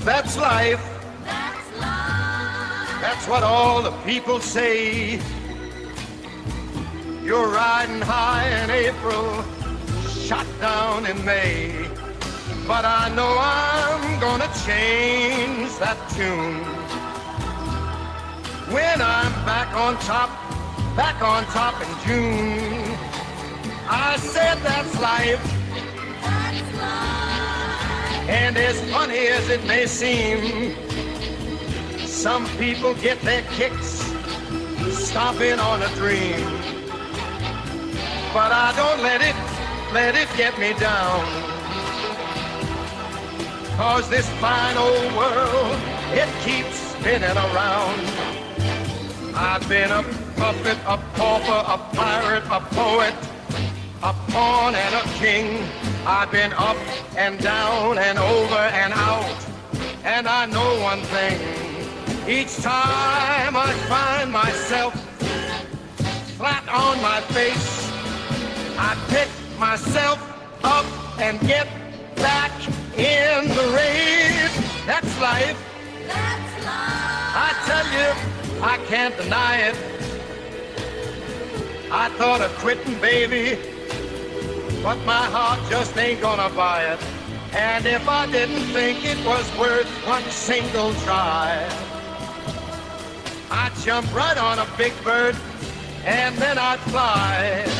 That's life. That's life. That's what all the people say. You're riding high in April, shot down in May. But I know I'm gonna change that tune. When I'm back on top in June. I said that's life. That's life. And as funny as it may seem, some people get their kicks stomping on a dream. But I don't let it get me down. 'Cause this fine old world, it keeps spinning around. I've been a puppet, a pauper, a pirate, a poet, a pawn and a king. I've been up and down and over and out. And I know one thing, each time I find myself flat on my face, I pick myself up and get back in the race. That's life. That's life. I tell you, I can't deny it. I thought of quitting, baby, but my heart just ain't gonna buy it. And if I didn't think it was worth one single try, I'd jump right on a big bird and then I'd fly.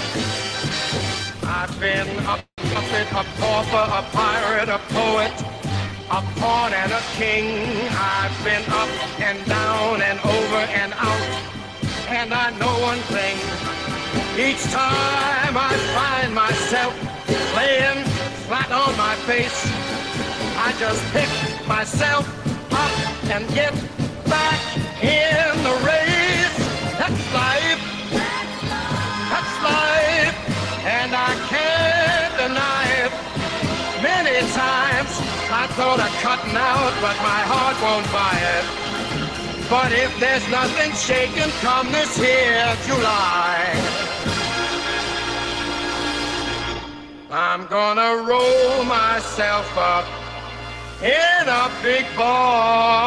I've been a puppet, a pauper, a pirate, a poet, a pawn and a king. I've been up and down and over and out. And I know one thing, each time I find myself laying flat on my face, I just pick myself up and get back in the race. That's life. That's life. That's life. And I can't deny it. Many times I thought of cutting out, but my heart won't buy it. But if there's nothing shaking come this here July, I'm gonna roll myself up in a big ball